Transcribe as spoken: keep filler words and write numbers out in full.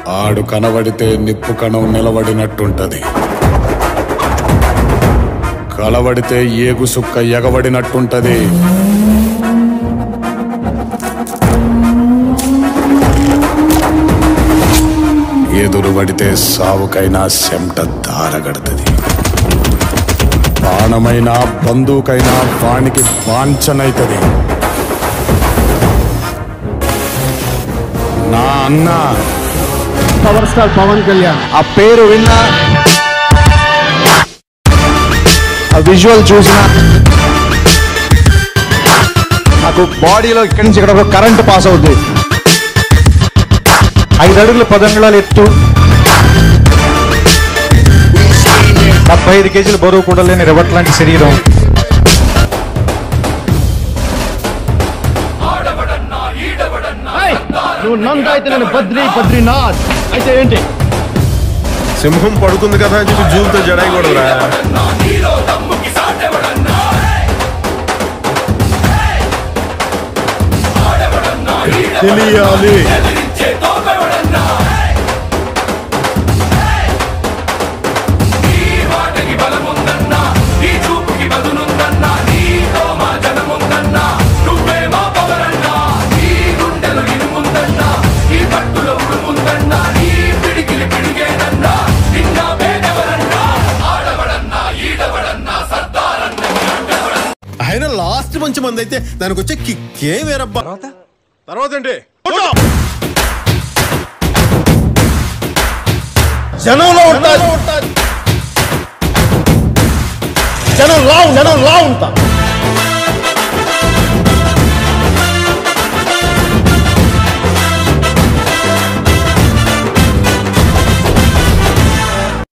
ఆడు కనబడితే నిప్పు కణం నిలబడినట్టుంటది, కలబడితే ఏగు సుక్క ఎగబడినట్టుంటది. ఎదురుబడితే సావుకైనా చెమట దారగడుతుంది. బాణమైనా బందూకైనా వానికి వాంఛనైతది. నా అన్న పవర్ స్టార్ పవన్ కళ్యాణ్ ఆ పేరు విన్నా, ఆ విజువల్ చూసినా నాకు బాడీలో ఇక్కడి నుంచి ఇక్కడ కరెంట్ పాస్ అవుతుంది. ఐదు అడుగులు పది అంగుళాలు ఎత్తు, డెబ్బై ఐదు కేజీలు బరువు కూడా లేని రెవట్ లాంటి శరీరం. నువ్వు నంద అయితే నేను బద్రీ బద్రీనాథ్ అయితే ఏంటి? సింహం పడుకుంది కదా అని చెప్పి జూలతో జడాయకూడదురా. తెలియాలి. ఆయన లాస్ట్ మంచి మంది అయితే దానికి వచ్చే కిక్కే వేరబ్బా. తర్వాత ఏంటి? జనంలో ఉంటా, జనం లా జనం లా ఉంటా.